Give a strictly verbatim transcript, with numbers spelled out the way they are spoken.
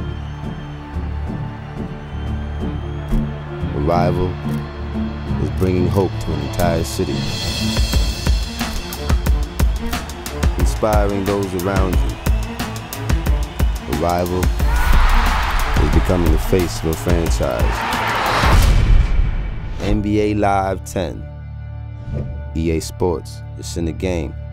Arrival is bringing hope to an entire city, inspiring those around you. Arrival is becoming the face of a franchise. N B A Live ten. E A Sports, it's in the game.